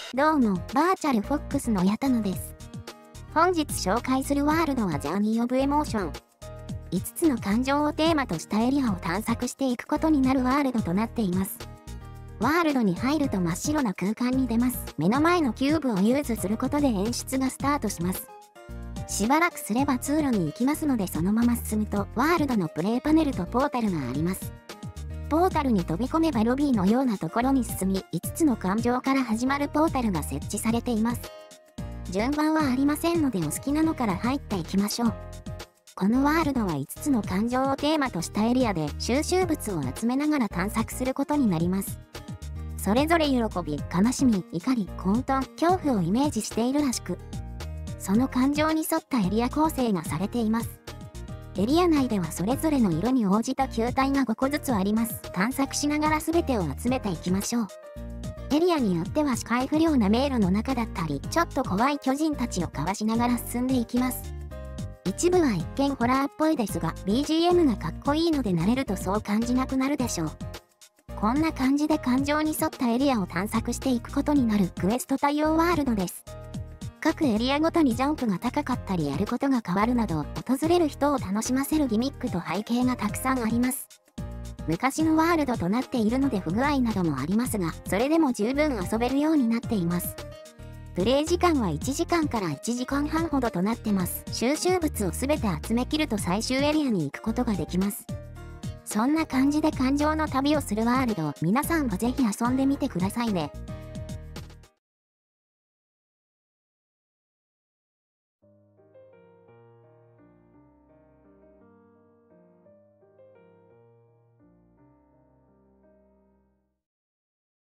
どうも、バーチャルフォックスのやたのです。本日紹介するワールドはジャーニー・オブ・エモーション。5つの感情をテーマとしたエリアを探索していくことになるワールドとなっています。ワールドに入ると真っ白な空間に出ます。目の前のキューブをユーズすることで演出がスタートします。しばらくすれば通路に行きますのでそのまま進むとワールドのプレイパネルとポータルがあります。ポータルに飛び込めばロビーのようなところに進み、5つの感情から始まるポータルが設置されています。順番はありませんのでお好きなのから入っていきましょう。このワールドは5つの感情をテーマとしたエリアで収集物を集めながら探索することになります。それぞれ喜び、悲しみ、怒り、混沌、恐怖をイメージしているらしく、その感情に沿ったエリア構成がされています。エリア内ではそれぞれの色に応じた球体が5個ずつあります。探索しながら全てを集めていきましょう。エリアによっては視界不良な迷路の中だったり、ちょっと怖い巨人たちをかわしながら進んでいきます。一部は一見ホラーっぽいですが、BGM がかっこいいので慣れるとそう感じなくなるでしょう。こんな感じで感情に沿ったエリアを探索していくことになるクエスト対応ワールドです。各エリアごとにジャンプが高かったりやることが変わるなど、訪れる人を楽しませるギミックと背景がたくさんあります。昔のワールドとなっているので不具合などもありますが、それでも十分遊べるようになっています。プレイ時間は1時間から1時間半ほどとなってます。収集物をすべて集めきると最終エリアに行くことができます。そんな感じで感情の旅をするワールド、皆さんもぜひ遊んでみてくださいね。